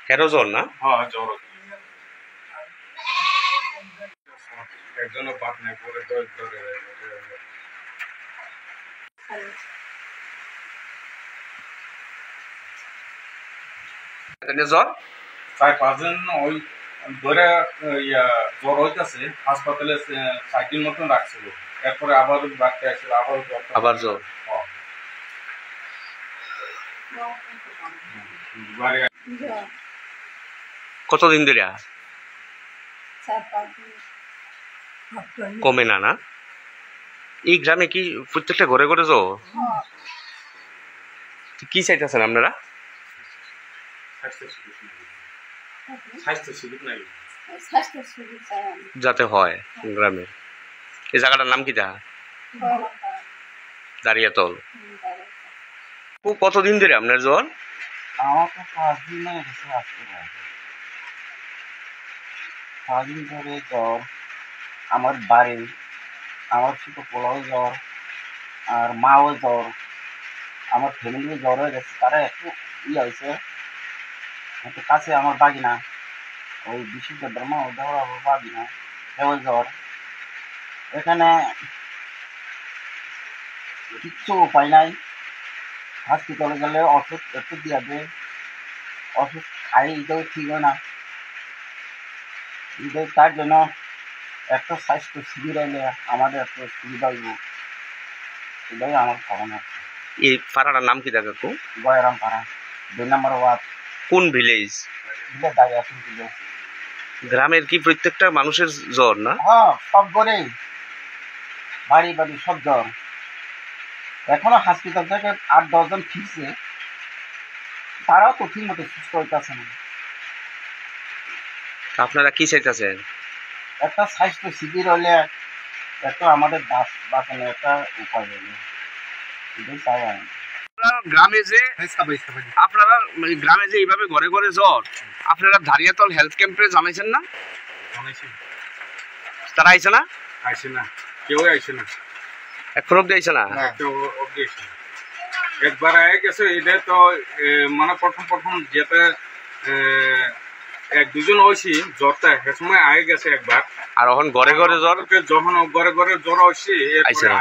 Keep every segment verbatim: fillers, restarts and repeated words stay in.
হেরো জ্বর না? হ্যাঁ জ্বর একজনের বাদ নেই পরে ধরে জ্বর চার পাঁচ দিন ওই ধরে ইয়া জ্বর হইতেছে হাসপাতালে চার দিন মতন রাখছিল, এরপরে আবার বাড়তে আসছিল আবার জ্বর আবার জ্বর। কতদিন ধরে কমে না? না এই গ্রামে কি প্রত্যেকটা ঘরে ঘরে জ্বর? কি চাইতেছেন আপনারা? যাতে হয় গ্রামে। এই জায়গাটার নাম কি? তা দাঁড়িয়াতল। কতদিন ধরে আপনার জ্বর? আমার তো পাঁচ দিন পাঁচ দিন ধরে জ্বর। আমার বাড়ি আমার ছোট পোলাও জ্বর, আর মাও জ্বর, আমার ফ্যামিলি জ্বর হয়ে গেছে। তারা একটু ইয়ে হয়েছে একটু কাছে আমার বাগিনা, ওই বিশুদ্ধ ধর্ম ওদের বাগিনা সেও জ্বর। এখানে কিচ্ছু উপায় নাই, হসপিটালে গেলে ওষুধ ওষুধ দিয়ে দেয়, ওষুধ খাই এটাও ঠিক হয় না। এটাই তার জন্য একটা স্বাস্থ্য শিবির হলে আমাদের একটু সুবিধা হইব, এটাই আমার ধারণা। এই পাড়াটার নাম কি? দেখা কো গয়রাম পাড়া, দুই নম্বর ওয়ার্ড। কোন ভিলেজ? Village Dariyatal village. গ্রামের কি প্রত্যেকটা মানুষের জ্বর না? হ্যাঁ সব ঘরেই বাড়ি বাড়ি সব জ্বর। এখনো হসপিটাল থেকে আট দশজন ফিরছে, তারাও তো ঠিক মতো সুস্থ হইতেছে না। আপনারা কি চাইতেছেন? একটা স্বাস্থ্য শিবির হলে একটা আমাদের বাঁচানো একটা উপায় হলে এটাই চাই আমি। গ্রামে যে আপনারা গ্রামে যে এইভাবে ঘরে ঘরে জ্বর, আপনারা দাঁড়িয়াতল হেলথ ক্যাম্পে জানাইছেন না? তারা আইছে না? আইছে না, কেউ আইছে না, এখন অব্দি আইছে না। একবার আয় গেছে, এটা তো মানে প্রথম প্রথম যেতে এক দুজন হয়েছি জ্বরটা সে সময় আয় গেছে একবার, আর এখন ঘরে ঘরে জ্বর, যখন ঘরে ঘরে জ্বর হয়েছে আইছে না।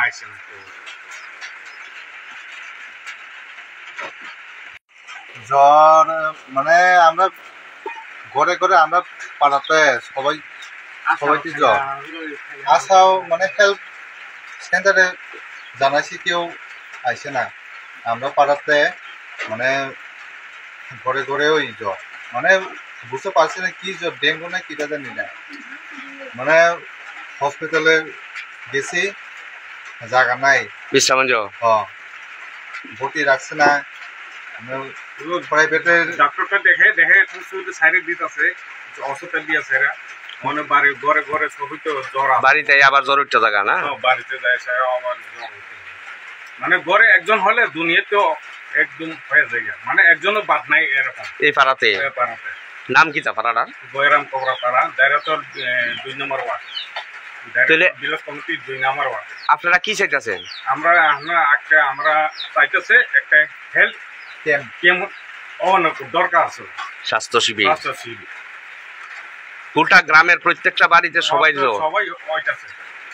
জ্বর মানে আমরা ঘরে ঘরে আমরা পাড়াতে সবাই সবাইকে জ্বর আসাও মানে হেল্প সেন্টারে জানাইছি, কেউ আইসে না। আমরা পাড়াতে মানে ঘরে ঘরে ওই জ্বর মানে বুঝতে পারছি না কি জ্বর, ডেঙ্গু না কিটা জানি না। মানে হসপিটালে গেছি, জায়গা নাই, বিশ্রামঞ্জ ভর্তি রাখছে না। প্রাইভেটের ডাক্তারটা দেখে দেখে সাইডে দিতেছে ওষুধ দিয়েছে এরা, মানে বাড়ি ঘরে ঘরে সবই তো জ্বর, বাড়িতে আবার জ্বর উঠতে থাকা না, বাড়িতে যায় আবার জ্বর, মানে ঘরে একজন হলে দুনিয়া তো একদম হয়ে যায়, মানে একজনও বাদ নাই এরকম। এই পাড়াতে পাড়াতে নাম কি? তা পাড়াটা গয়রাম কবরা পাড়া, দাঁড়িয়াতল দুই নম্বর ওয়ার্ড, বিলস কমিটি দুই নম্বর ওয়ার্ড। আপনারা কি চাইতেছেন? আমরা আমরা একটা আমরা চাইতেছে একটা হেলথ ক্যাম্প ক্যাম্প দরকার আছে, স্বাস্থ্য শিবির। স্বাস্থ্য শিবির গোটা গ্রামের প্রত্যেকটা বাড়িতে সবাই সবাই ওইটাছে।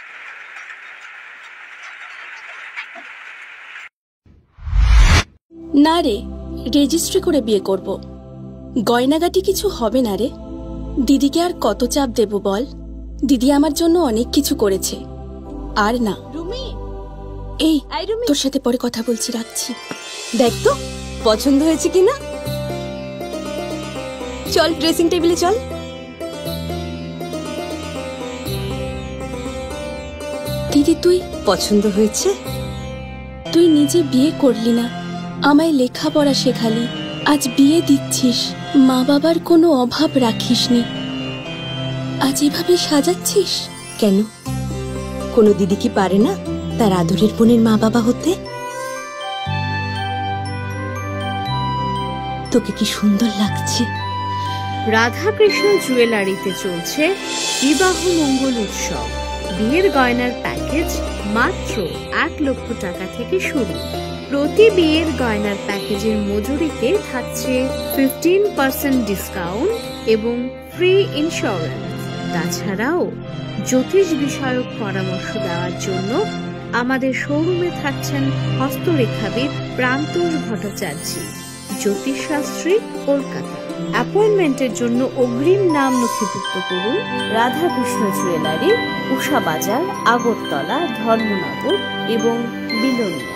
না রে, রেজিস্ট্রি করে বিয়ে করব। গয়নাগাটি কিছু হবে না রে। দিদিকে আর কত চাপ দেব বল? দিদি আমার জন্য অনেক কিছু করেছে। আর না এই তোর সাথে পরে কথা বলছি, রাখছি। দেখ তো পছন্দ হয়েছে কিনা। চল ড্রেসিং টেবিলে চল। দিদি তুই পছন্দ হয়েছে? তুই নিজে বিয়ে করলি না, আমায় লেখাপড়া শেখালি, আজ বিয়ে দিচ্ছিস, মা বাবার কোনো অভাব রাখিসনি, আজ এভাবে সাজাচ্ছিস কেন? কোনো দিদি কি পারে না তার আদরের বোনের মা বাবা হতে? তোকে কি সুন্দর লাগছে। রাধাকৃষ্ণ জুয়েলারিতে চলছে বিবাহ মঙ্গল উৎসব। বিয়ের গয়নার প্যাকেজ মাত্র এক লক্ষ টাকা থেকে শুরু। প্রতি বিয়ের গয়নার প্যাকেজের মজুরিতে থাকছে ফিফটিন পার্সেন্ট ডিসকাউন্ট এবং ফ্রি ইন্স্যুরেন্স। তাছাড়াও জ্যোতিষ বিষয়ক পরামর্শ দেওয়ার জন্য আমাদের শোরুমে থাকছেন হস্তরেখাবিদ প্রান্তোষ ভট্টাচার্য, জ্যোতিষশাস্ত্রী, কলকাতা। অ্যাপয়েন্টমেন্টের জন্য অগ্রিম নাম নথিভুক্ত করুন রাধাকৃষ্ণ জুয়েলারি, উষা বাজার, আগরতলা, ধর্মনগর এবং বিলোনিয়া।